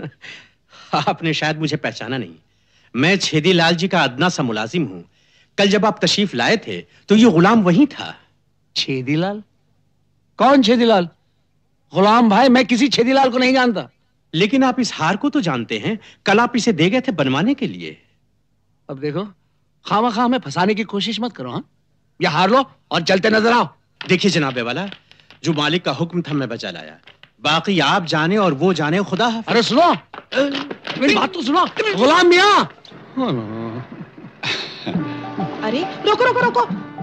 आपने शायद मुझे पहचाना नहीं। मैं छेदीलाल जी का अदना सा मुलाजिम हूं। कल जब आप तशरीफ लाए थे तो ये गुलाम वहीं था। छेदीलाल? कौन छेदीलाल? गुलाम भाई, मैं किसी छेदीलाल को नहीं जानता। लेकिन आप इस हार को तो जानते हैं। कल आप इसे दे गए थे बनवाने के लिए। अब देखो, खामखा हमें फंसाने की कोशिश मत करो। हाँ, ये हार लो और चलते नजर आओ। देखिए जनाबे वाला, जो मालिक का हुक्म था मैं बचा लाया। बाकी आप जाने और वो जाने, खुदा हाफिज। अरे सुनो, मेरी बात तो सुनो। गुलाम मियां! अरे रोको रोको रोको।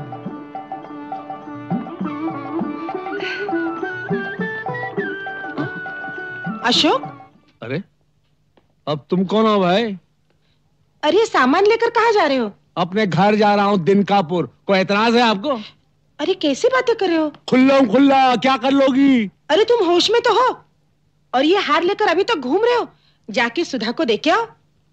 अशोक, अरे अब तुम कौन हो भाई? अरे सामान लेकर कहाँ जा रहे हो? अपने घर जा रहा हूँ, दिनकापुर। कोई एतराज है आपको? अरे कैसी बातें कर रहे हो? खुल्ला क्या कर लोगी? अरे तुम होश में तो हो, और ये हार लेकर अभी तक घूम रहे हो। जाके सुधा को देखे आओ।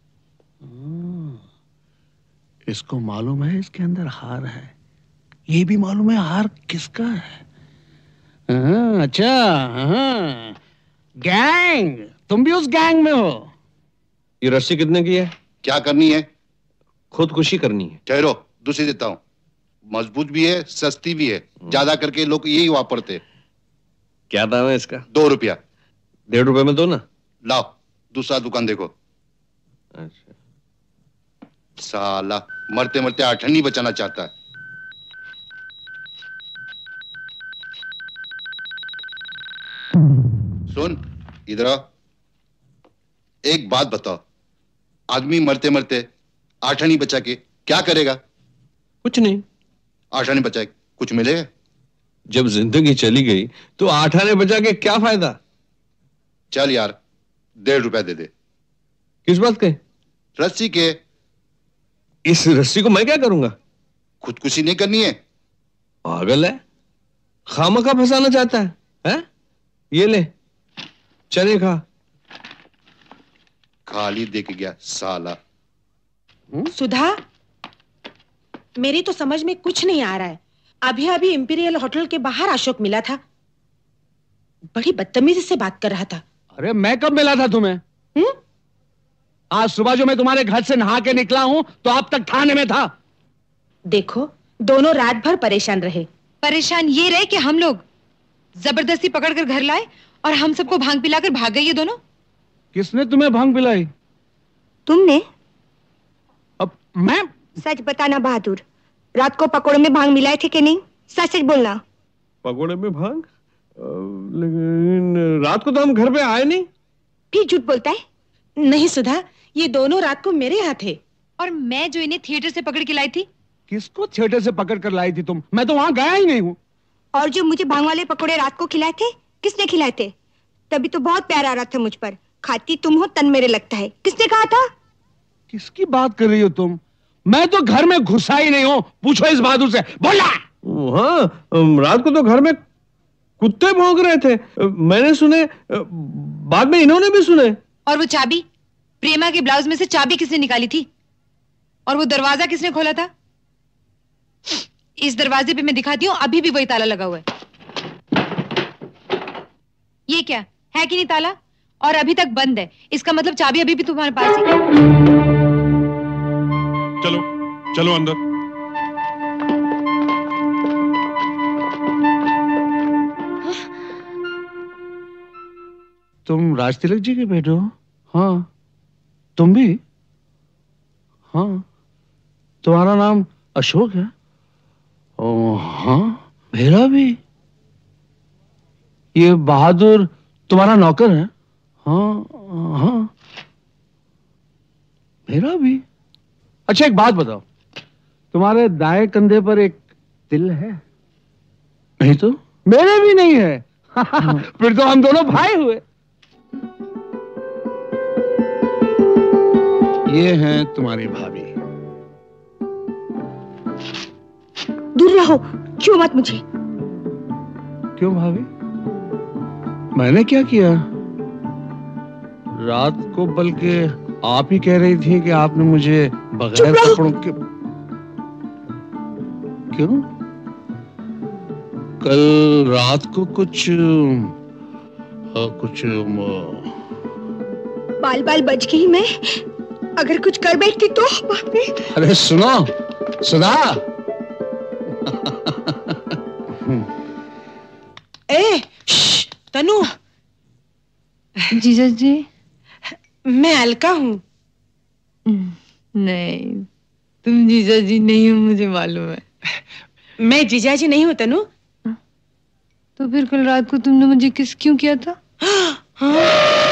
इसको मालूम है इसके अंदर हार है। ये भी मालूम है हार किसका है। अच्छा, गैंग, तुम भी उस गैंग में हो? ये रस्सी कितने की है? क्या करनी है? खुदकुशी करनी है। ठहरो, दूसरी देता हूँ। मजबूत भी है, सस्ती भी है। ज्यादा करके लोग यही वापरते। क्या दाम है इसका? 2 रुपया। 1.5 रुपए में दो ना। लाओ, दूसरा दुकान देखो। अच्छा, साला मरते मरते आठन्नी बचाना चाहता है। सुन, इधर आओ। एक बात बताओ, आदमी मरते मरते आठन्नी बचा के क्या करेगा? कुछ नहीं। आठन्नी बचा के कुछ मिलेगा? जब जिंदगी चली गई तो 8 आने बचा के क्या फायदा? चल यार, 1.5 रुपया दे दे। किस बात के? रस्सी के। इस रस्सी को मैं क्या करूंगा? खुदकुशी नहीं करनी है। पागल है, खामखा फंसाना चाहता है, हैं? ये ले, चने खा। खाली देके गया साला। सुधा, मेरी तो समझ में कुछ नहीं आ रहा है। अभी अभी इंपीरियल होटल के बाहर अशोक मिला था, बड़ी बदतमीजी से बात कर रहा था। अरे मैं कब मिला था तुम्हें? आज सुबह जो मैं तुम्हारे घर से नहा के निकला हूं तो अब तक थाने में था। देखो, दोनों रात भर परेशान रहे। परेशान ये रहे कि हम लोग जबरदस्ती पकड़कर घर लाए और हम सबको भांग पिलाकर भाग गए ये दोनों। किसने तुम्हें भांग पिलाई? तुमने? अब मैं? सच बताना बहादुर, रात को पकोड़े में भांग मिलाए थे कि नहीं? सच सच बोलना। पकोड़े में भांग? लेकिन रात को तो हम घर पे आए नहीं। फिर झूठ बोलता है। नहीं सुधा, ये दोनों रात को मेरे यहाँ थे। और मैं जो इन्हें थिएटर से पकड़ के लाई थी। किसको थिएटर से पकड़ कर लाई थी तुम? मैं तो वहां गया ही नहीं हूँ। और जो मुझे भांग वाले पकोड़े रात को खिलाए थे, किसने खिलाए थे? तभी तो बहुत प्यार आ रहा था मुझ पर। खाती तुम हो, तन मेरे लगता है। किसने कहा था? किसकी बात कर रही हो तुम? मैं तो घर में घुसा ही नहीं हूँ। पूछो इस बहादुर से। बोला। हाँ, रात को तो घर में कुत्ते भौंक रहे थे, मैंने सुने। बाद में इन्होंने भी सुने। और वो चाबी, प्रेमा के ब्लाउज में से चाबी किसने निकाली थी? और वो दरवाजा किसने खोला था? इस दरवाजे पे मैं दिखाती हूँ, अभी भी वही ताला लगा हुआ है। ये क्या है कि नहीं ताला? और अभी तक बंद है। इसका मतलब चाबी अभी भी तुम्हारे पास है। चलो चलो अंदर। तुम राजतिलक जी के बेटे हो? हाँ। तुम भी? हाँ। तुम्हारा नाम अशोक है? ओ हाँ। मेरा भी। ये बहादुर तुम्हारा नौकर है? हाँ हाँ, मेरा भी। अच्छा एक बात बताओ, तुम्हारे दाएं कंधे पर एक तिल है? नहीं तो? मेरे भी नहीं है। फिर तो हम दोनों भाई हुए। ये हैं तुम्हारी भाभी। दूर रहो, छुओ मत मुझे। क्यों भाभी? मैंने क्या किया? रात को बल्कि आप ही कह रही थी कि आपने मुझे बगैर कपड़ों के। क्यों? कल रात को कुछ बाल बाल बच गई मैं। अगर कुछ कर बैठती तो बाप रे। अरे सुनो सुधा। तनु। जीजा जी। मैं अलका हूँ। नहीं, तुम जीजा जी नहीं हो, मुझे मालूम है। मैं जीजा जी नहीं हूँ तनु। तो फिर कल रात को तुमने मुझे किस क्यों किया था? हाँ?